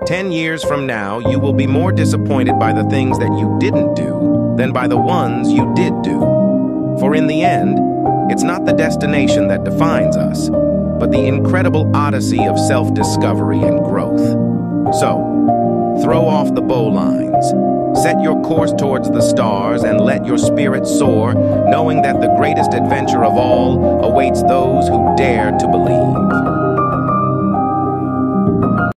10 years from now, you will be more disappointed by the things that you didn't do than by the ones you did do. For in the end, it's not the destination that defines us, but the incredible odyssey of self-discovery and growth. So, throw off the bowlines, set your course towards the stars, and let your spirit soar, knowing that the greatest adventure of all awaits those who dare to believe.